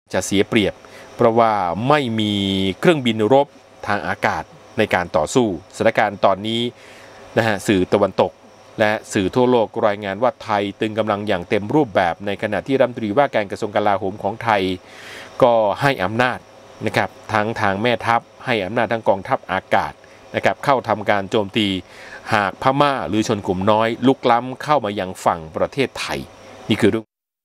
จะเสียเปรียบเพราะว่าไม่มีเครื่องบินรบทางอากาศในการต่อสู้สถานการณ์ตอนนี้สื่อตะวันตกและสื่อทั่วโลกรายงานว่าไทยตึงกำลังอย่างเต็มรูปแบบในขณะที่รัฐมนตรีว่าการกระทรวงกลาโหมของไทยก็ให้อำนาจนะครับทั้งทางแม่ทัพให้อำนาจทั้งกองทัพอากาศนะครับเข้าทำการโจมตีหากพม่าหรือชนกลุ่มน้อยลุกล้ำเข้ามายังฝั่งประเทศไทยนี่คือเรื่อง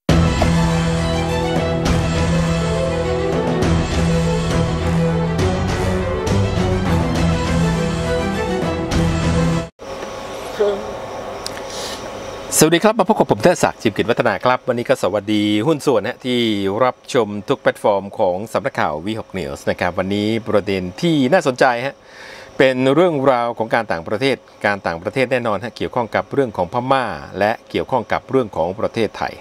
สวัสดีครับมาพบกับผมเทพศักดิ์จิมกิจวัฒนาครับวันนี้ก็สวัสดีหุ้นส่วนที่รับชมทุกแพลตฟอร์มของสำนักข่าววี6 News นะครับวันนี้ประเด็นที่น่าสนใจเป็นเรื่องราวของการต่างประเทศแน่นอนเกี่ยวข้องกับเรื่องของพม่าและเกี่ยวข้องกับเรื่องของประเทศไทย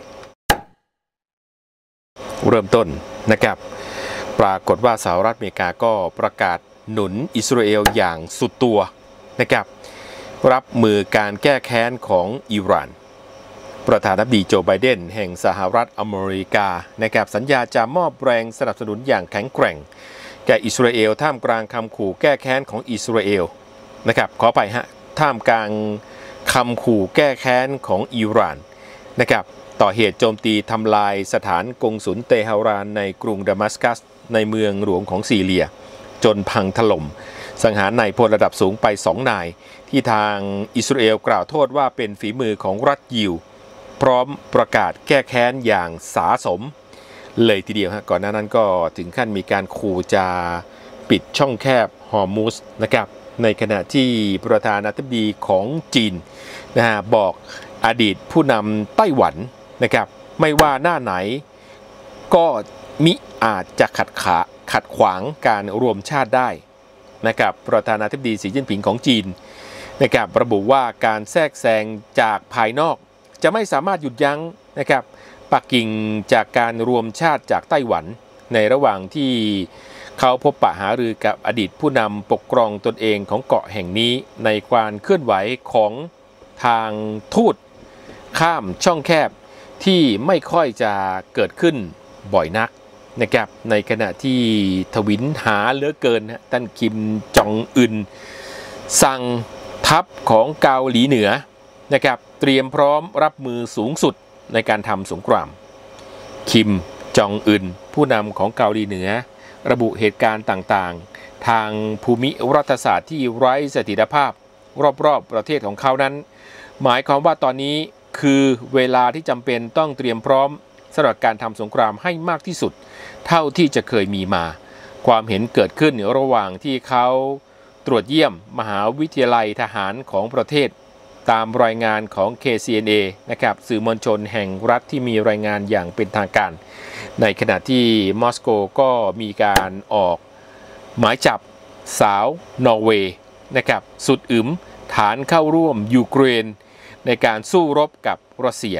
เริ่มต้นนะครับปรากฏว่าสหรัฐอเมริกาก็ประกาศหนุนอิสราเอลอย่างสุดตัวนะครับรับมือการแก้แค้นของอิหร่านประธานาธิบดีโจไบเดนแห่งสหรัฐอเมริกานะครับสัญญาจะมอบแรงสนับสนุนอย่างแข็งแกร่งแก่อิสราเอลท่ามกลางคำขู่แก้แค้นของอิสราเอลนะครับขอไปท่ามกลางคำขู่แก้แค้นของอิหร่านนะครับต่อเหตุโจมตีทำลายสถานกงสุลเตหะรานในกรุงดามัสกัสในเมืองหลวงของซีเรียจนพังถล่มสังหารนายพลระดับสูงไป2 นายที่ทางอิสราเอลกล่าวโทษว่าเป็นฝีมือของรัฐยิวพร้อมประกาศแก้แค้นอย่างสาสมเลยทีเดียวก่อนหน้านั้นก็ถึงขั้นมีการขู่จะปิดช่องแคบฮอร์มุสนะครับในขณะที่ประธานาธิบดีของจีนบอกอดีตผู้นำไต้หวันนะครับไม่ว่าหน้าไหนก็มิอาจจะขัดขวางการรวมชาติได้นะครับประธานาธิบดีสีจิ้นผิงของจีนนะครับระบุว่าการแทรกแซงจากภายนอกจะไม่สามารถหยุดยั้งนะครับปักกิ่งจากการรวมชาติจากไต้หวันในระหว่างที่เขาพบปะหารือกับอดีตผู้นำปกครองตนเองของเกาะแห่งนี้ในการเคลื่อนไหวของทางทูตข้ามช่องแคบที่ไม่ค่อยจะเกิดขึ้นบ่อยนักนะครับในขณะที่ทวินหาเหลือเกินท่านคิมจองอึนสั่งทัพของเกาหลีเหนือนะครับเตรียมพร้อมรับมือสูงสุดในการทำสงครามคิมจองอึนผู้นำของเกาหลีเหนือระบุเหตุการณ์ต่างๆทางภูมิรัฐศาสตร์ที่ไร้เสถียรภาพรอบๆประเทศของเขานั้นหมายความว่าตอนนี้คือเวลาที่จำเป็นต้องเตรียมพร้อมสำหรับการทำสงครามให้มากที่สุดเท่าที่จะเคยมีมาความเห็นเกิดขึ้นระหว่างที่เขาตรวจเยี่ยมมหาวิทยาลัยทหารของประเทศตามรายงานของ KCNA นะครับสื่อมวลชนแห่งรัฐที่มีรายงานอย่างเป็นทางการในขณะที่มอสโกก็มีการออกหมายจับสาวนอร์เวย์นะครับสุดอึมฐานเข้าร่วมยูเครนในการสู้รบกับรัสเซีย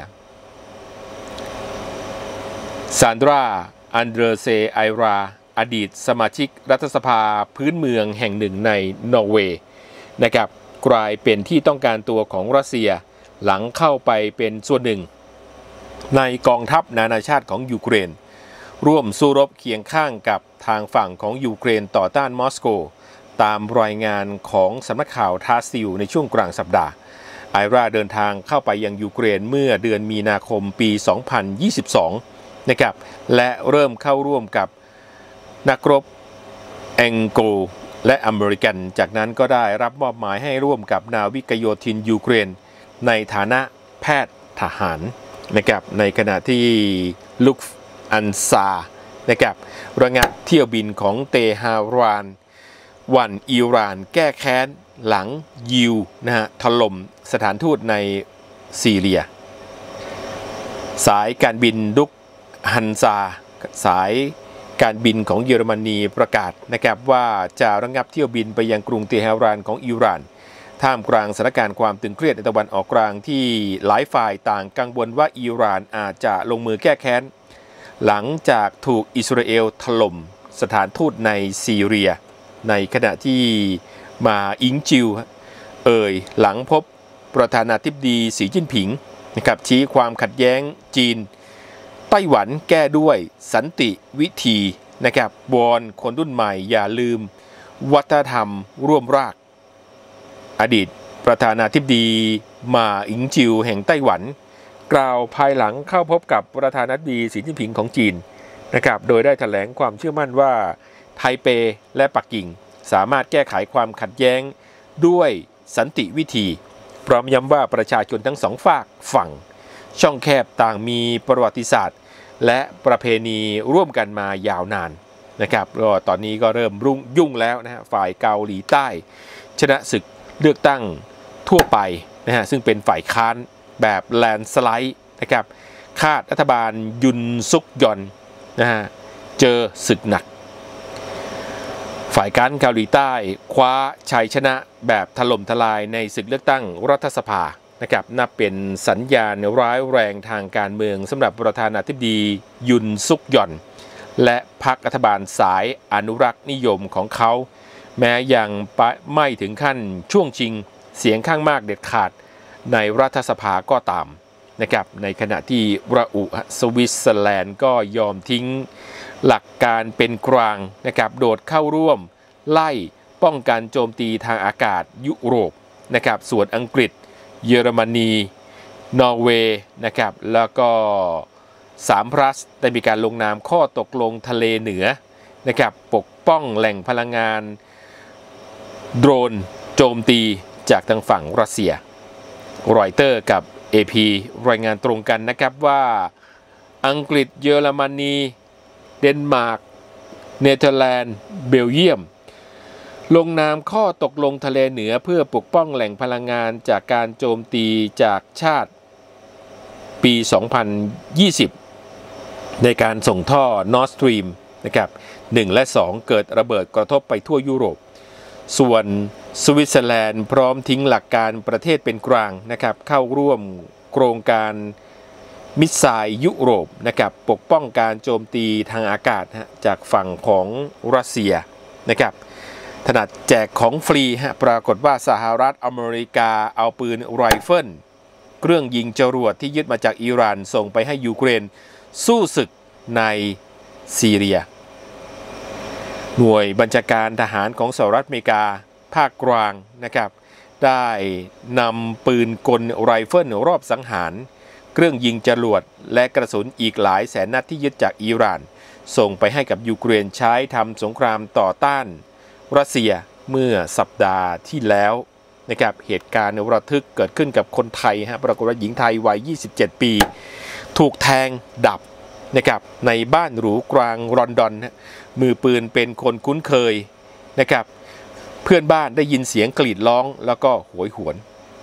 ซานดราอันเดรเซไอราอดีตสมาชิกรัฐสภาพื้นเมืองแห่งหนึ่งในนอร์เวย์นะครับกลายเป็นที่ต้องการตัวของรัสเซียหลังเข้าไปเป็นส่วนหนึ่งในกองทัพนานาชาติของยูเครนร่วมสู้รบเคียงข้างกับทางฝั่งของยูเครนต่อต้านมอสโกตามรายงานของสำนักข่าวทาสซิลในช่วงกลางสัปดาห์ไอราเดินทางเข้าไปยังยูเครนเมื่อเดือนมีนาคมปี 2022 นะครับและเริ่มเข้าร่วมกับนักรบแองโกลและอเมริกันจากนั้นก็ได้รับมอบหมายให้ร่วมกับนาวิกโยธินยูเครนในฐานะแพทย์ทหารนะครับในขณะที่ลุกอันซานะครับระงับเที่ยวบินของเตหะรานวันอิหร่านแก้แค้นหลังยิวถล่มสถานทูตในซีเรียสายการบินลุกฮันซาสายการบินของเยอรมนีประกาศนะครับว่าจะระงับเที่ยวบินไปยังกรุงเตหะรานของอิหร่านท่ามกลางสถานการณ์ความตึงเครียดในตะวันออกกลางที่หลายฝ่ายต่างกังวลว่าอิหร่านอาจจะลงมือแก้แค้นหลังจากถูกอิสราเอลถล่มสถานทูตในซีเรียในขณะที่มาอิงจิวหลังพบประธานาธิบดีสีจิ้นผิงนะครับชี้ความขัดแย้งจีนไต้หวันแก้ด้วยสันติวิธีนะครับวอนคนรุ่นใหม่อย่าลืมวัฒนธรรมร่วมรากอดีตประธานาธิบดีหม่าอิงจิวแห่งไต้หวันกล่าวภายหลังเข้าพบกับประธานาธิบดีสีจิ้นผิงของจีนนะครับโดยได้แถลงความเชื่อมั่นว่าไทเปและปักกิ่งสามารถแก้ไขความขัดแย้งด้วยสันติวิธีพร้อมย้ำว่าประชาชนทั้งสองฝั่งช่องแคบต่างมีประวัติศาสตร์และประเพณีร่วมกันมายาวนานนะครับก็ตอนนี้ก็เริ่มยุ่งแล้วนะฮะฝ่ายเกาหลีใต้ชนะศึกเลือกตั้งทั่วไปนะฮะซึ่งเป็นฝ่ายค้านแบบแลนสไลด์นะครับคาดรัฐบาลยุนซุกยอนนะฮะเจอศึกหนักฝ่ายค้านเกาหลีใต้คว้าชัยชนะแบบถล่มทลายในศึกเลือกตั้งรัฐสภานะครับนับเป็นสัญญาณร้ายแรงทางการเมืองสำหรับประธานาธิบดียุนซุกยอนและพรรครัฐบาลสายอนุรักษ์นิยมของเขาแม้ยังไม่ถึงขั้นช่วงชิงเสียงข้างมากเด็ดขาดในรัฐสภาก็ตามนะครับในขณะที่สวิตเซอร์แลนด์ก็ยอมทิ้งหลักการเป็นกลางนะครับโดดเข้าร่วมไล่ป้องกันโจมตีทางอากาศยุโรปนะครับส่วนอังกฤษเยอรมนีนอร์เวย์นะครับแล้วก็3+ได้มีการลงนามข้อตกลงทะเลเหนือนะครับปกป้องแหล่งพลังงานโดรนโจมตีจากทางฝั่งรัสเซียรอยเตอร์กับ AP รายงานตรงกันนะครับว่าอังกฤษเยอรมนีเดนมาร์กเนเธอร์แลนด์เบลเยียมลงนามข้อตกลงทะเลเหนือเพื่อปกป้องแหล่งพลังงานจากการโจมตีจากชาติปี 2020 ในการส่งท่อ Nord Stream นะครับ1 และ 2 เกิดระเบิดกระทบไปทั่วยุโรปส่วนสวิตเซอร์แลนด์พร้อมทิ้งหลักการประเทศเป็นกลางนะครับเข้าร่วมโครงการมิสไซล์ยุโรปนะครับปกป้องการโจมตีทางอากาศจากฝั่งของรัสเซียนะครับถนัดแจกของฟรีปรากฏว่าสหรัฐอเมริกาเอาปืนไรเฟิลเครื่องยิงจรวดที่ยึดมาจากอิหร่านส่งไปให้ยูเครนสู้ศึกในซีเรียหน่วยบัญชาการทหารของสหรัฐอเมริกาภาคกลางนะครับได้นำปืนกลไรเฟิลรอบสังหารเครื่องยิงจรวดและกระสุนอีกหลายแสนนัดที่ยึดจากอิหร่านส่งไปให้กับยูเครนใช้ทำสงครามต่อต้านรัสเซียเมื่อสัปดาห์ที่แล้วนะครับเหตุการณ์ระทึกเกิดขึ้นกับคนไทยปรากฏว่าหญิงไทยวัย 27 ปีถูกแทงดับนะครับในบ้านหรูกลางลอนดอนมือปืนเป็นคนคุ้นเคยนะครับเพื่อนบ้านได้ยินเสียงกรีดร้องแล้วก็โหยหวน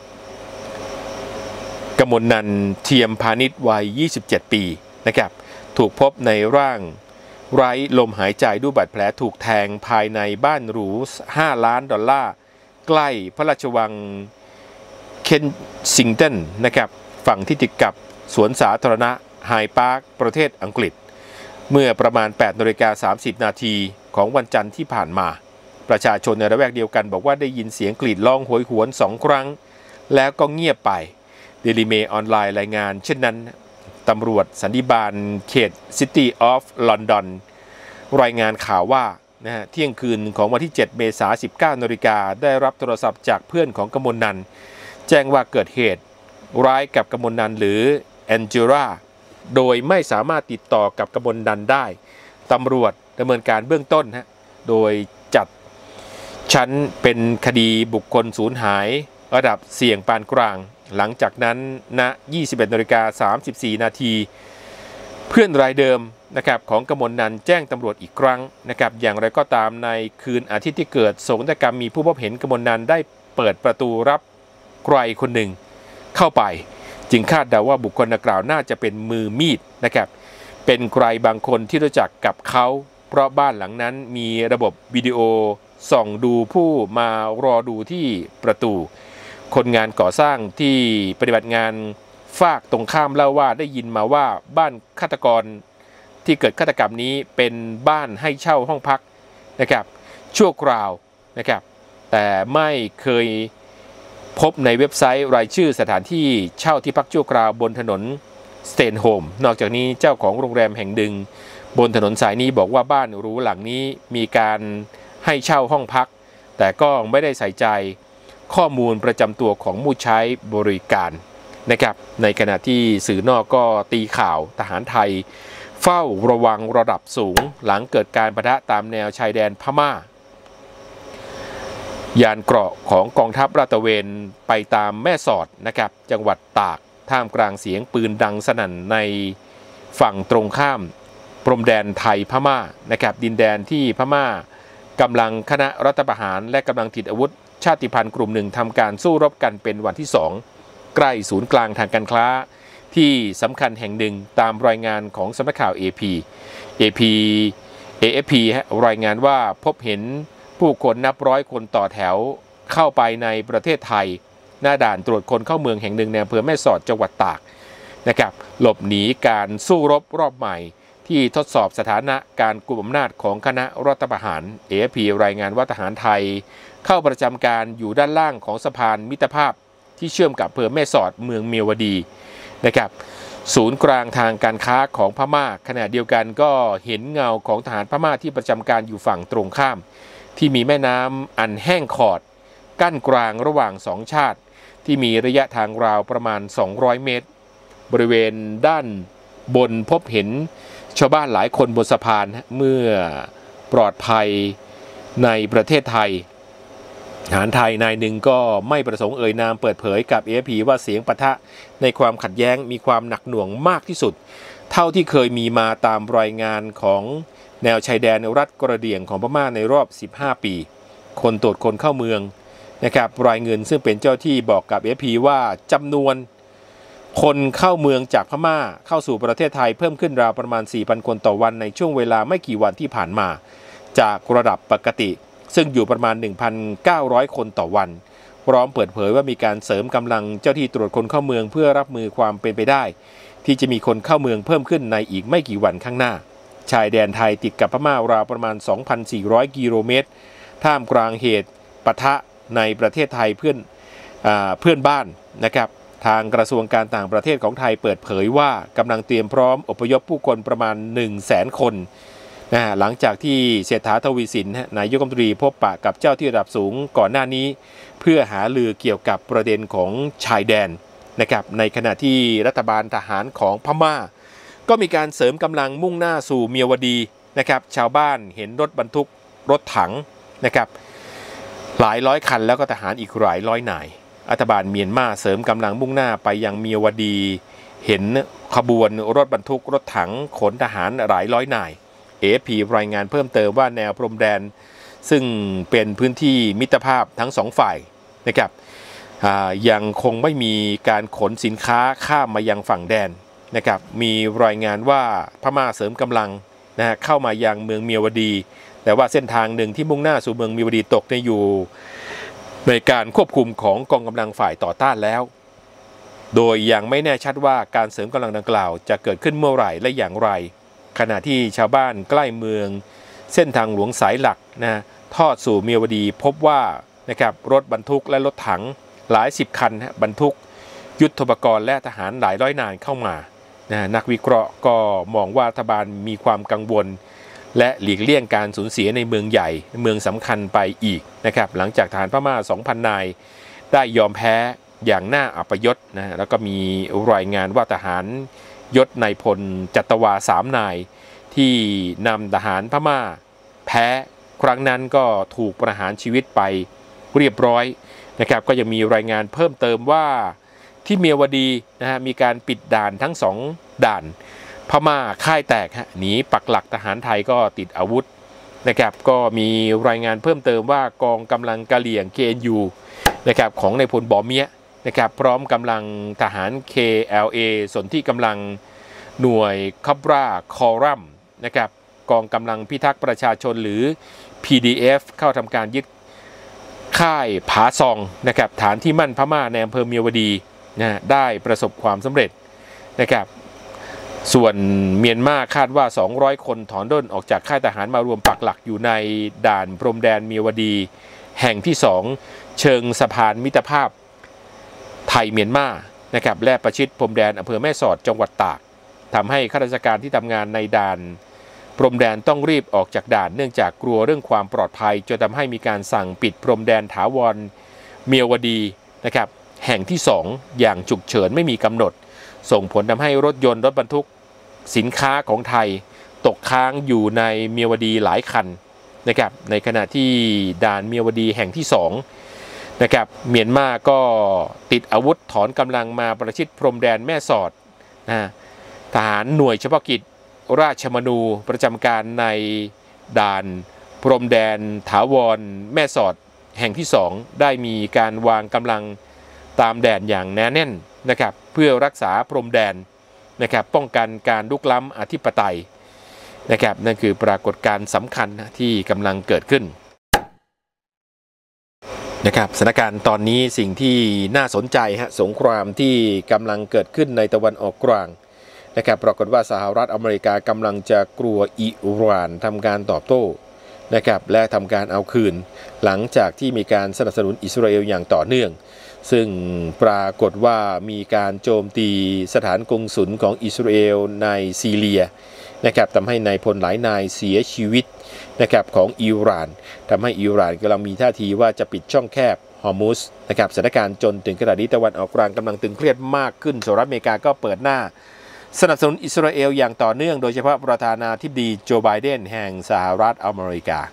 กมลนันท์เทียมพาณิชย์วัย 27 ปีนะครับถูกพบในร่างไร้ลมหายใจด้วยบาดแผลถูกแทงภายในบ้านหรู$5 ล้านใกล้พระราชวังเคนซิงตันนะครับฝั่งที่ติดกับสวนสาธารณะไฮพาร์คประเทศอังกฤษเมื่อประมาณ 8:30 นาทีของวันจันทร์ที่ผ่านมาประชาชนในระแวกเดียวกันบอกว่าได้ยินเสียงกรีดร้องโหยหวน2 ครั้งแล้วก็เงียบไปเดลิเมย์ออนไลน์รายงานเช่นนั้นตำรวจสันติบาลเขต City of London รายงานข่าวว่าเที่ยงคืนของวันที่ 7 เมษายน 19 นาฬิกาได้รับโทรศัพท์จากเพื่อนของกมลนันท์แจ้งว่าเกิดเหตุร้ายกับกมลนันท์หรือแองเจล่าโดยไม่สามารถติดต่อกับกมลนันท์ได้ตำรวจดำเนินการเบื้องต้นโดยจัดชั้นเป็นคดีบุคคลสูญหายระดับเสี่ยงปานกลางหลังจากนั้นณ 21:34 นาทีเพื่อนรายเดิมนะครับของกมลนันท์แจ้งตำรวจอีกครั้งนะครับอย่างไรก็ตามในคืนอาทิตย์ที่เกิดโศกนาฏกรรมมีผู้พบเห็นกมลนันท์ได้เปิดประตูรับใครคนหนึ่งเข้าไปจึงคาดเดาว่าบุคคลดังกล่าวน่าจะเป็นมือมีดนะครับเป็นใครบางคนที่รู้จักกับเขาเพราะบ้านหลังนั้นมีระบบวิดีโอส่องดูผู้มารอดูที่ประตูคนงานก่อสร้างที่ปฏิบัติงานฝากตรงข้ามเล่าว่าได้ยินมาว่าบ้านฆาตกรที่เกิดฆาตกรรมนี้เป็นบ้านให้เช่าห้องพักนะครับชั่วคราวนะครับแต่ไม่เคยพบในเว็บไซต์รายชื่อสถานที่เช่าที่พักชั่วคราวบนถนนสเตนโฮมนอกจากนี้เจ้าของโรงแรมแห่งหนึ่งบนถนนสายนี้บอกว่าบ้านหรูหลังนี้มีการให้เช่าห้องพักแต่ก็ไม่ได้ใส่ใจข้อมูลประจำตัวของผู้ใช้บริการนะครับในขณะที่สื่อนอกก็ตีข่าวทหารไทยเฝ้าระวังระดับสูงหลังเกิดการปะทะตามแนวชายแดนพม่ายานเกราะของกองทัพลาดตระเวนไปตามแม่สอดนะครับจังหวัดตากท่ามกลางเสียงปืนดังสนั่นในฝั่งตรงข้ามพรมแดนไทยพม่านะครับดินแดนที่พม่ากำลังคณะรัฐประหารและกำลังติดอาวุธชาติพันธุ์กลุ่มหนึ่งทำการสู้รบกันเป็นวันที่ 2ใกล้ศูนย์กลางทางการค้าที่สำคัญแห่งหนึ่งตามรายงานของสำนักข่าว AFP รายงานว่าพบเห็นผู้คนนับร้อยคนต่อแถวเข้าไปในประเทศไทยหน้าด่านตรวจคนเข้าเมืองแห่งหนึ่งในอำเภอแม่สอดจังหวัดตากนะครับหลบหนีการสู้รบรอบใหม่ที่ทดสอบสถานะการกุมอำนาจของคณะรัฐประหาร AFP รายงานว่าทหารไทยเข้าประจำการอยู่ด้านล่างของสะพานมิตรภาพที่เชื่อมกับอำเภอแม่สอดเมืองเมียวดีนะครับศูนย์กลางทางการค้าของพม่าขณะเดียวกันก็เห็นเงาของทหารพม่าที่ประจำการอยู่ฝั่งตรงข้ามที่มีแม่น้ำอันแห้งขอดกั้นกลางระหว่างสองชาติที่มีระยะทางราวประมาณ200 เมตรบริเวณด้านบนพบเห็นชาวบ้านหลายคนบนสะพานเมื่อปลอดภัยในประเทศไทยทหารไทยนายหนึ่งก็ไม่ประสงค์เอ่ยนามเปิดเผยกับ AFP ว่าเสียงปะทะในความขัดแย้งมีความหนักหน่วงมากที่สุดเท่าที่เคยมีมาตามรายงานของแนวชายแดนรัฐกระเหรี่ยงของพม่าในรอบ15 ปีคนตรวจคนเข้าเมืองนะครับรายเงินซึ่งเป็นเจ้าที่บอกกับ AFP ว่าจำนวนคนเข้าเมืองจากพม่าเข้าสู่ประเทศไทยเพิ่มขึ้นราวประมาณ 4,000 คนต่อวันในช่วงเวลาไม่กี่วันที่ผ่านมาจากระดับปกติซึ่งอยู่ประมาณ 1,900 คนต่อวันพร้อมเปิดเผยว่ามีการเสริมกำลังเจ้าที่ตรวจคนเข้าเมืองเพื่อรับมือความเป็นไปได้ที่จะมีคนเข้าเมืองเพิ่มขึ้นในอีกไม่กี่วันข้างหน้าชายแดนไทยติดกับพม่าราวประมาณ 2,400 กิโลเมตรท่ามกลางเหตุปะทะในประเทศไทยเพื่อนบ้านนะครับทางกระทรวงการต่างประเทศของไทยเปิดเผยว่ากำลังเตรียมพร้อมอพยพผู้คนประมาณ 100,000 คนหลังจากที่เศรษฐาทวีสินนายกรัฐมนตรีพบปะกับเจ้าที่ระดับสูงก่อนหน้านี้เพื่อหารือเกี่ยวกับประเด็นของชายแดนนะครับในขณะที่รัฐบาลทหารของพม่าก็มีการเสริมกำลังมุ่งหน้าสู่เมียวดีนะครับชาวบ้านเห็นรถบรรทุกรถถังนะครับหลายร้อยคันแล้วก็ทหารอีกหลายร้อยนายรัฐบาลเมียนมาเสริมกำลังมุ่งหน้าไปยังเมียวดีเห็นขบวนรถบรรทุกรถถังขนทหารหลายร้อยนายAFP รายงานเพิ่มเติมว่าแนวพรมแดนซึ่งเป็นพื้นที่มิตรภาพทั้งสองฝ่ายนะครับยังคงไม่มีการขนสินค้าข้ามมายังฝั่งแดนนะครับมีรายงานว่าพม่าเสริมกำลังเข้ามายังเมืองเมียวดีแต่ว่าเส้นทางหนึ่งที่มุ่งหน้าสู่เมืองเมียวดีตกอยู่ในการควบคุมของกองกำลังฝ่ายต่อต้านแล้วโดยยังไม่แน่ชัดว่าการเสริมกำลังดังกล่าวจะเกิดขึ้นเมื่อไหร่และอย่างไรขณะที่ชาวบ้านใกล้เมืองเส้นทางหลวงสายหลักทอดสู่เมียวดีพบว่านะครับรถบรรทุกและรถถังหลายสิบคันบรรทุกยุทโธปกรณ์และทหารหลายร้อยนายเข้ามานักวิเคราะห์ก็มองว่ารัฐบาลมีความกังวลและหลีกเลี่ยงการสูญเสียในเมืองใหญ่เมืองสำคัญไปอีกนะครับหลังจากทหารพม่า 2,000 นายได้ยอมแพ้อย่างน่าอัปยศแล้วก็มีรายงานว่าทหารยศนายพลจัตวา3 นายที่นำทหารพม่าแพ้ครั้งนั้นก็ถูกประหารชีวิตไปเรียบร้อยนะครับก็ยังมีรายงานเพิ่มเติมว่าที่เมียวดีมีการปิดด่านทั้ง2 ด่านพม่าค่ายแตกหนีปักหลักทหารไทยก็ติดอาวุธนะครับก็มีรายงานเพิ่มเติมว่ากองกำลังกะเหรี่ยง KNU นะครับของนายพลบ่อเมียนะครับพร้อมกำลังทหาร KLA ส่วนที่กำลังหน่วยคับราคอรัมนะครับกองกำลังพิทักษ์ประชาชนหรือ PDF เข้าทำการยึดค่ายผาซองนะครับฐานที่มั่นพม่าในอำเภอเมียวดีได้ประสบความสำเร็จนะครับส่วนเมียนมาคาดว่า200 คนถอนด้นออกจากค่ายทหารมารวมปักหลักอยู่ในด่านพรมแดนเมียวดีแห่งที่2เชิงสะพานมิตรภาพไทยเมียนมานะครับและประชิดพรมแดนอำเภอแม่สอดจังหวัดตากทำให้ข้าราชการที่ทำงานในด่านพรมแดนต้องรีบออกจากด่านเนื่องจากกลัวเรื่องความปลอดภัยจนทำให้มีการสั่งปิดพรมแดนถาวรเมียวดีนะครับแห่งที่2อย่างฉุกเฉินไม่มีกำหนดส่งผลทำให้รถยนต์รถบรรทุกสินค้าของไทยตกค้างอยู่ในเมียวดีหลายคันนะครับในขณะที่ด่านเมียวดีแห่งที่2นะครับเมียนมาก็ติดอาวุธถอนกำลังมาประชิดพรมแดนแม่สอดทหารหน่วยเฉพาะกิจราชมนูประจำการในด่านพรมแดนถาวรแม่สอดแห่งที่2ได้มีการวางกำลังตามแดนอย่างแน่นแน่นนะครับเพื่อรักษาพรมแดนนะครับป้องกันการลุกล้ำอธิปไตยนะครับนั่นคือปรากฏการณ์สำคัญที่กำลังเกิดขึ้นนะครับสถานการณ์ตอนนี้สิ่งที่น่าสนใจสงครามที่กำลังเกิดขึ้นในตะวันออกกลางนะครับปรากฏว่าสหรัฐอเมริกากำลังจะกลัวอิหร่านทำการตอบโต้นะครับและทำการเอาคืนหลังจากที่มีการสนับสนุนอิสราเอลอย่างต่อเนื่องซึ่งปรากฏว่ามีการโจมตีสถานกงสุลของอิสราเอลในซีเรียนะครับทำให้นายพลหลายนายเสียชีวิตนะครับของอิหร่านทำให้อิหร่านกำลังมีท่าทีว่าจะปิดช่องแคบฮอร์มุสนะครับสถานการณ์จนถึงขณะนี้ตะวันออกกลางกำลังตึงเครียดมากขึ้นสหรัฐอเมริกาก็เปิดหน้าสนับสนุนอิสราเอลอย่างต่อเนื่องโดยเฉพาะประธานาธิบดีโจไบเดนแห่งสหรัฐอเมริกา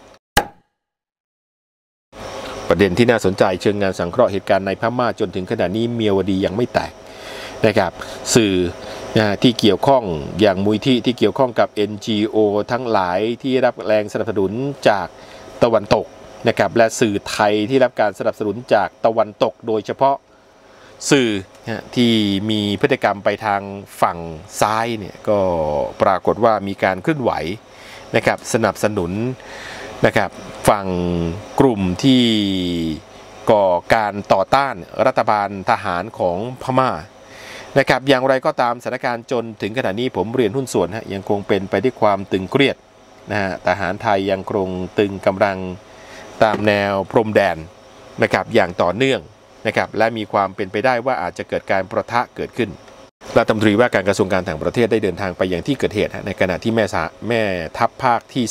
ประเด็นที่น่าสนใจเชิงงานสังเคราะห์เหตุการณ์ในพม่าจนถึงขณะนี้เมียวดียังไม่แตกนะครับสื่อที่เกี่ยวข้องอย่างมูลที่เกี่ยวข้องกับ NGO ทั้งหลายที่รับแรงสนับสนุนจากตะวันตกนะครับและสื่อไทยที่รับการสนับสนุนจากตะวันตกโดยเฉพาะสื่อที่มีพฤติกรรมไปทางฝั่งซ้ายเนี่ยก็ปรากฏว่ามีการเคลื่อนไหวนะครับสนับสนุนนะครับฝั่งกลุ่มที่ก่อการต่อต้านรัฐบาลทหารของพม่านะครับอย่างไรก็ตามสถานการณ์จนถึงขณะนี้ผมเรียนหุ้นส่วนยังคงเป็นไปด้วยความตึงเครียดทหารไทยยังคงตึงกำลังตามแนวพรมแดนนะครับอย่างต่อเนื่องนะครับและมีความเป็นไปได้ว่าอาจจะเกิดการประทะเกิดขึ้นรัฐมนตรีว่าการกระทรวงการต่างประเทศได้เดินทางไปยังที่เกิดเหตุในขณะที่แม่ทัพภาคที่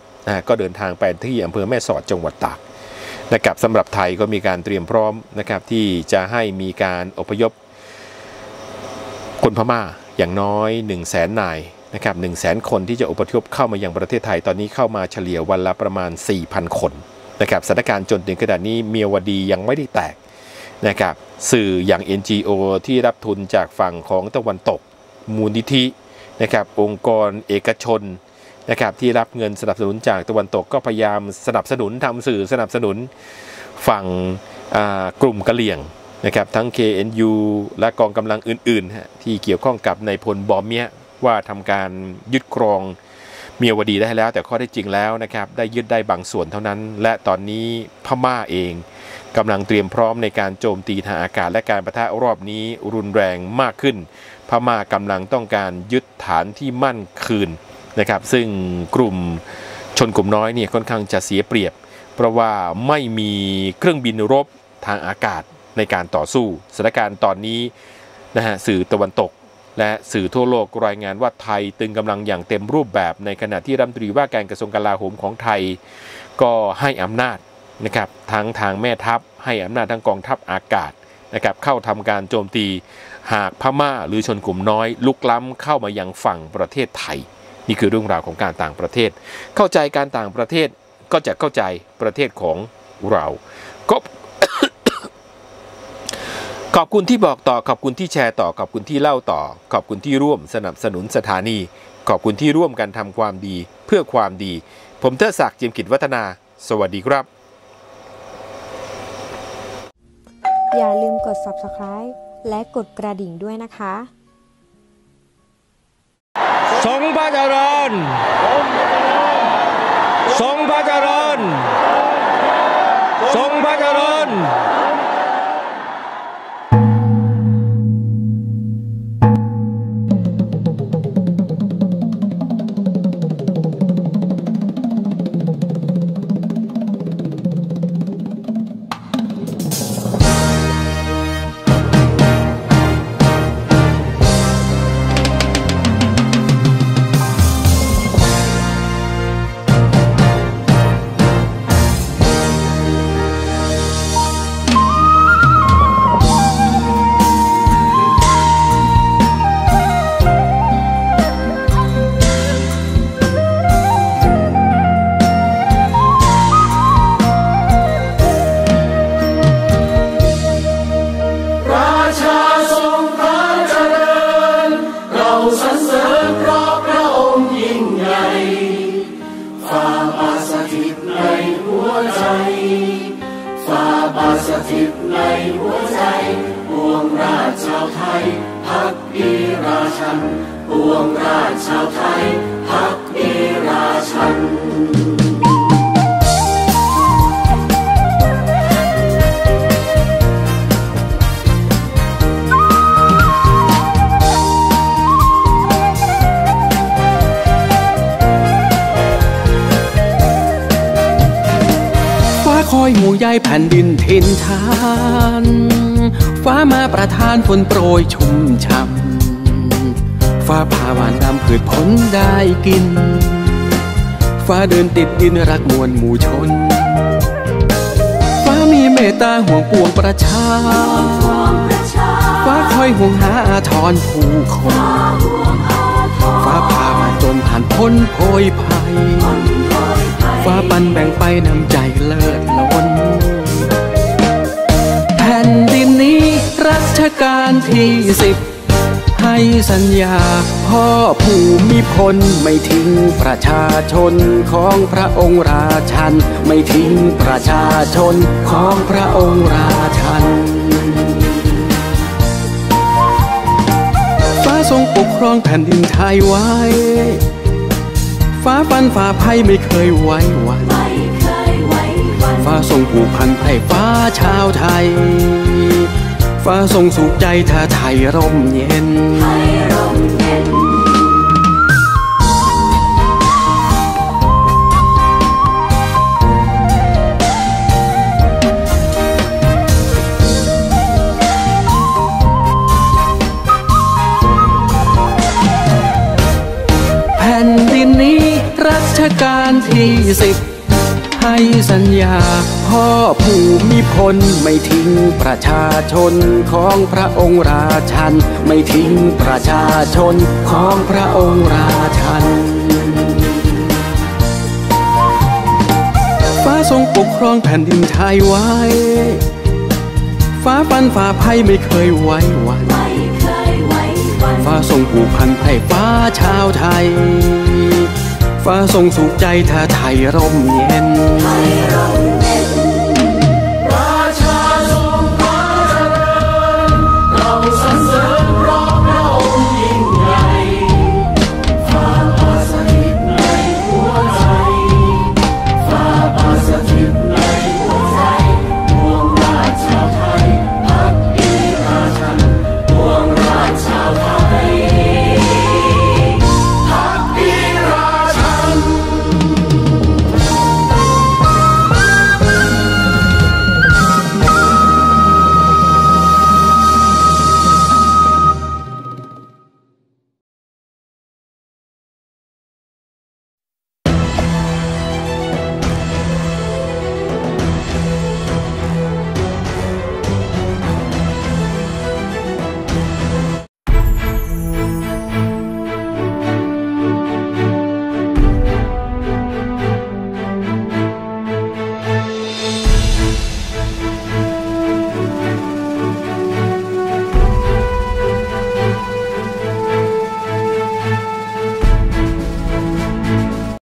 3ก็เดินทางไปที่อำเภอแม่สอดจังหวัดตากนะครับสำหรับไทยก็มีการเตรียมพร้อมนะครับที่จะให้มีการอพยพคนพม่าอย่างน้อย 100,000 นายนะครับ 100,000 คนที่จะอพยพเข้ามายังประเทศไทยตอนนี้เข้ามาเฉลี่ยวันละประมาณ 4,000 คนนะครับสถานการณ์จนถึงขณะนี้เมียวดียังไม่ได้แตกนะครับสื่ออย่าง NGO ที่รับทุนจากฝั่งของตะวันตกมูลนิธินะครับองค์กรเอกชนนะครับที่รับเงินสนับสนุนจากตะวันตกก็พยายามสนับสนุนทำสื่อสนับสนุนฝั่งกลุ่มกะเหรี่ยงนะครับทั้ง KNU และกองกำลังอื่นๆที่เกี่ยวข้องกับนายพลบอมเมียว่าทำการยึดครองเมียวดีได้แล้วแต่ข้อได้จริงแล้วนะครับได้ยึดได้บางส่วนเท่านั้นและตอนนี้พม่าเองกำลังเตรียมพร้อมในการโจมตีทางอากาศและการปะทะรอบนี้รุนแรงมากขึ้นพม่ากำลังต้องการยึดฐานที่มั่นคืนนะครับซึ่งกลุ่มชนกลุ่มน้อยเนี่ยค่อนข้างจะเสียเปรียบเพราะว่าไม่มีเครื่องบินรบทางอากาศในการต่อสู้สถานการณ์ตอนนี้สื่อตะวันตกและสื่อทั่วโลกรายงานว่าไทยตึงกำลังอย่างเต็มรูปแบบในขณะที่รัฐมนตรีว่าการกระทรวงกลาโหมของไทยก็ให้อำนาจนะครับทั้งทางแม่ทัพให้อำนาจทั้งกองทัพอากาศนะครับเข้าทำการโจมตีหากพม่าหรือชนกลุ่มน้อยลุกล้ำเข้ามายังฝั่งประเทศไทยนี่คือเรื่องราวของการต่างประเทศเข้าใจการต่างประเทศก็จะเข้าใจประเทศของเราก็ ขอบคุณที่บอกต่อขอบคุณที่แชร์ต่อขอบคุณที่เล่าต่อขอบคุณที่ร่วมสนับสนุนสถานีขอบคุณที่ร่วมกันทำความดีเพื่อความดีผมเทิดศักดิ์ เจียมกิจวัฒนาสวัสดีครับอย่าลืมกด Subscribe และกดกระดิ่งด้วยนะคะทรงพระเจริญทรงพระเจริญทรงพระเจริญถิตในหัวใจปวงราชชาวไทยภักดีราชันปวงราชชาวไทยภักดีราชันคอยห่วงใยแผ่นดินถิ่นฐานฟ้ามาประทานฝนโปรยชุ่มช่ำฟ้าผ่าหวานดำพืชผลได้กินฟ้าเดินติดดินรักมวลหมู่ชนฟ้ามีเมตตาห่วงปวงประชาฟ้าคอยห่วงหาอาทรผู้คนฟ้าผ่ามาจนผ่านพ้นโพยภัยฟ้าปันแบ่งไปนำใจเลิศล้นแผ่นดินนี้รัชกาลที่10ให้สัญญาพ่อภูมิพลไม่ทิ้งประชาชนของพระองค์ราชันไม่ทิ้งประชาชนของพระองค์ราชันฟ้าทรงปกครองแผ่นดินไทยไว้ฟ้าฟันฝ่าภัยไม่เคยไว้วันฟ้าทรงผูกพันไพร่ฟ้าชาวไทยฟ้าทรงสุขใจถ้าไทยร่มเย็นแผ่นดินนี้รัชกาลที่10ให้สัญญาพ่อภูมิพลไม่ทิ้งประชาชนของพระองค์ราชันไม่ทิ้งประชาชนของพระองค์ราชันฟ้าทรงปกครองแผ่นดินไทยไว้ฟ้าฟันฝ่าภัยไม่เคยไว้วันฟ้าทรงผูกพันไพร่ฟ้าชาวไทยฟ้าทรงสุขใจถ้าไทยร่มเย็น